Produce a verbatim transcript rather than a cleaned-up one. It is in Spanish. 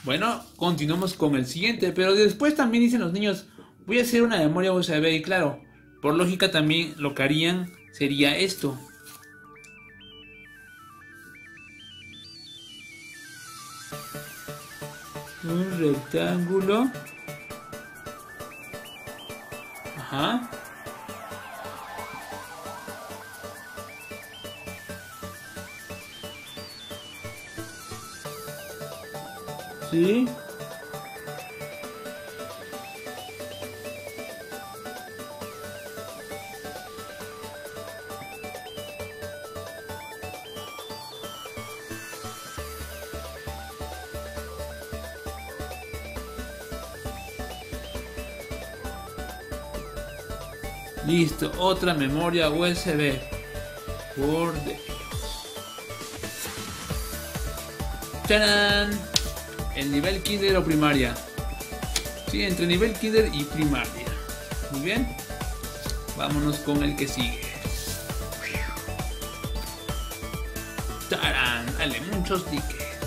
Bueno, continuamos con el siguiente, pero después también dicen los niños, voy a hacer una memoria U S B y claro, por lógica también lo que harían sería esto. Un rectángulo. Ajá. Sí. Listo, otra memoria U S B. Por Dios. ¡Tarán! El nivel kinder o primaria. Sí, entre nivel kinder y primaria. Muy bien. Vámonos con el que sigue. ¡Tarán! Dale, muchos tickets.